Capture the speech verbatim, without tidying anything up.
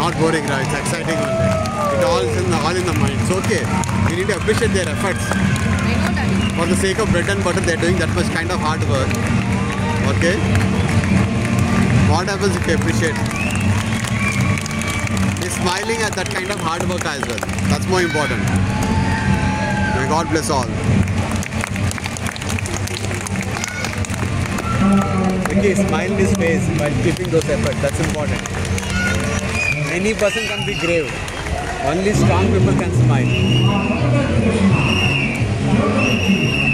not boring, right? It's exciting only. It all is in the, all in the mind. It's okay. We need to appreciate their efforts. I know, Daddy. For the sake of bread and butter, they're doing that much kind of hard work. Okay? What happens if you appreciate? He's smiling at that kind of hard work as well. That's more important. May God bless all. Okay, smile in his face while keeping those efforts. That's important. Any person can be grave. Only strong people can smile.